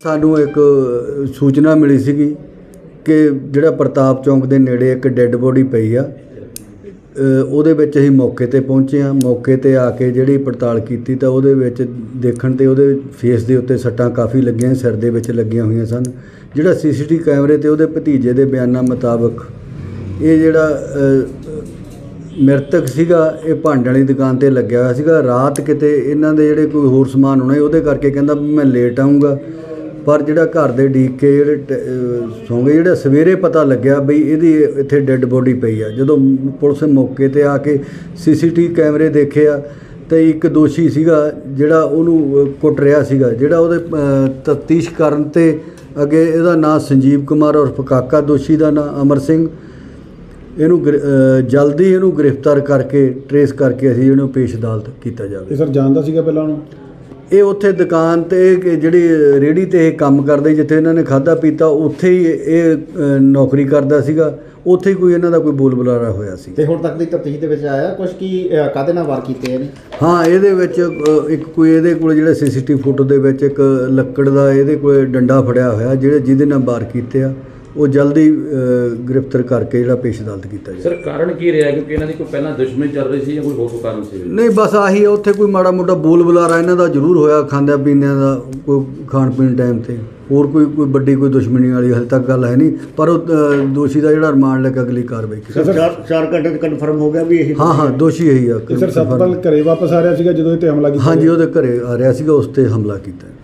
ਸਾਨੂੰ ਇੱਕ ਸੂਚਨਾ ਮਿਲੀ ਸੀਗੀ ਕਿ ਜਿਹੜਾ ਪ੍ਰਤਾਪ ਚੌਂਕ ਦੇ ਨੇੜੇ ਇੱਕ ਡੈੱਡ ਬੋਡੀ ਪਈ ਆ। ਉਹਦੇ ਵਿੱਚ ਅਸੀਂ ਮੌਕੇ 'ਤੇ ਪਹੁੰਚੇ ਹਾਂ। ਮੌਕੇ 'ਤੇ ਆ ਕੇ ਜਿਹੜੀ ਪੜਤਾਲ ਕੀਤੀ ਤਾਂ ਉਹਦੇ ਵਿੱਚ ਦੇਖਣ 'ਤੇ ਉਹਦੇ ਫੇਸ ਦੇ ਉੱਤੇ ਸੱਟਾਂ ਕਾਫੀ ਲੱਗੀਆਂ, ਸਿਰ ਦੇ ਵਿੱਚ ਲੱਗੀਆਂ ਹੋਈਆਂ ਸਨ। ਜਿਹੜਾ CCTV ਕੈਮਰੇ 'ਤੇ ਉਹਦੇ ਭਤੀਜੇ ਦੇ ਬਿਆਨਾਂ ਮੁਤਾਬਕ ਇਹ ਜਿਹੜਾ ਮ੍ਰਿਤਕ ਸੀਗਾ ਇਹ ਭਾਂਡਿਆਂ ਵਾਲੀ ਦੁਕਾਨ 'ਤੇ ਲੱਗਿਆ ਹੋਇਆ ਸੀਗਾ। ਰਾਤ ਕਿਤੇ ਇਹਨਾਂ ਦੇ ਜਿਹੜੇ ਕੋਈ ਹੋਰ ਸਮਾਨ ਹੋਣਾ ਉਹਦੇ ਕਰਕੇ ਕਹਿੰਦਾ ਵੀ ਮੈਂ ਲੇਟ ਆਊਂਗਾ, ਪਰ ਜਿਹੜਾ ਘਰ ਦੇ ਉਡੀਕ ਕੇ ਜਿਹੜੇ ਸੌਂ ਗਏ। ਜਿਹੜਾ ਸਵੇਰੇ ਪਤਾ ਲੱਗਿਆ ਬਈ ਇਹਦੀ ਇੱਥੇ ਡੈੱਡ ਬੋਡੀ ਪਈ ਆ। ਜਦੋਂ ਪੁਲਿਸ ਮੌਕੇ 'ਤੇ ਆ ਕੇ CCTV ਕੈਮਰੇ ਦੇਖੇ ਆ ਤਾਂ ਇੱਕ ਦੋਸ਼ੀ ਸੀਗਾ ਜਿਹੜਾ ਉਹਨੂੰ ਕੁੱਟ ਰਿਹਾ ਸੀਗਾ, ਜਿਹੜਾ ਉਹਦੇ ਤਫਤੀਸ਼ ਕਰਨ 'ਤੇ ਅੱਗੇ ਇਹਦਾ ਨਾਂ ਸੰਜੀਵ ਕੁਮਾਰ ਉਰਫ ਕਾਕਾ, ਦੋਸ਼ੀ ਦਾ ਨਾਂ ਅਮਰ ਸਿੰਘ। ਇਹਨੂੰ ਜਲਦੀ ਇਹਨੂੰ ਗ੍ਰਿਫਤਾਰ ਕਰਕੇ ਟਰੇਸ ਕਰਕੇ ਅਸੀਂ ਇਹਨੂੰ ਪੇਸ਼ ਅਦਾਲਤ ਕੀਤਾ ਜਾਵੇ। ਇਹ ਸਰ ਜਾਣਦਾ ਸੀਗਾ ਪਹਿਲਾਂ ਉਹਨੂੰ? ਇਹ ਉੱਥੇ ਦੁਕਾਨ 'ਤੇ ਜਿਹੜੀ ਰੇਹੜੀ 'ਤੇ ਇਹ ਕੰਮ ਕਰਦੇ, ਜਿੱਥੇ ਇਹਨਾਂ ਨੇ ਖਾਧਾ ਪੀਤਾ ਉੱਥੇ ਹੀ ਇਹ ਨੌਕਰੀ ਕਰਦਾ ਸੀਗਾ। ਉੱਥੇ ਹੀ ਕੋਈ ਇਹਨਾਂ ਦਾ ਕੋਈ ਬੋਲ ਬੁਲਾਰਾ ਹੋਇਆ ਸੀ। ਤੇ ਹੁਣ ਤੱਕ ਦੀ ਤਫਤੀਸ਼ ਦੇ ਵਿੱਚ ਆਇਆ ਕੁਝ ਕੀ ਕਾਹਦੇ ਨਾਲ ਵਾਰ ਕੀਤੇ ਨੇ? ਹਾਂ, ਇਹਦੇ ਵਿੱਚ ਇੱਕ ਕੋਈ ਇਹਦੇ ਕੋਲ ਜਿਹੜਾ CCTV ਫੋਟੋ ਦੇ ਵਿੱਚ ਇੱਕ ਲੱਕੜ ਦਾ ਇਹਦੇ ਕੋਲ ਡੰਡਾ ਫੜਿਆ ਹੋਇਆ ਜਿਹਦੇ ਨਾਲ ਵਾਰ ਕੀਤੇ ਆ। ਉਹ ਜਲਦੀ ਗ੍ਰਿਫਤਾਰ ਕਰਕੇ ਜਿਹੜਾ ਪੇਸ਼ ਅਦਾਲਤ ਕੀਤਾ ਜਾਵੇ। ਸਰ ਕਾਰਨ ਕੀ ਰਿਹਾ? ਕਿਉਂਕਿ ਇਹਨਾਂ ਦੀ ਕੋਈ ਪਹਿਲਾਂ ਦੁਸ਼ਮਣੀ ਚੱਲ ਰਹੀ ਸੀ ਜਾਂ ਕੋਈ ਹੋਰ ਕਾਰਨ ਸੀ? ਨਹੀਂ, ਬਸ ਆਹੀ ਉੱਥੇ ਕੋਈ ਮਾੜਾ ਮੋਟਾ ਬੋਲ ਬੁਲਾਰਾ ਇਹਨਾਂ ਦਾ ਜ਼ਰੂਰ ਹੋਇਆ, ਖਾਂਦਿਆਂ ਪੀਂਦਿਆਂ ਦਾ ਕੋਈ ਖਾਣ ਪੀਣ ਟਾਈਮ 'ਤੇ। ਹੋਰ ਕੋਈ ਵੱਡੀ ਕੋਈ ਦੁਸ਼ਮਣੀ ਵਾਲੀ ਹਾਲੇ ਤੱਕ ਗੱਲ ਹੈ ਨਹੀਂ, ਪਰ ਉਹ ਦੋਸ਼ੀ ਦਾ ਜਿਹੜਾ ਰਿਮਾਂਡ ਲੈ ਕੇ ਅਗਲੀ ਕਾਰਵਾਈ ਕੀਤੀ। ਸਰ 4 ਘੰਟੇ ਤੱਕ ਕਨਫਰਮ ਹੋ ਗਿਆ ਵੀ ਇਹ? ਹਾਂ, ਦੋਸ਼ੀ ਇਹੀ ਆ। ਸਰ ਸਤਪਾਲ ਘਰੇ ਵਾਪਸ ਆ ਰਿਹਾ ਸੀਗਾ ਜਦੋਂ ਇਹ 'ਤੇ ਹਮਲਾ ਕੀਤਾ? ਹਾਂਜੀ, ਉਹਦੇ ਘਰੇ ਆ ਰਿਹਾ ਸੀਗਾ, ਉਸ 'ਤੇ ਹਮਲਾ ਕੀਤਾ।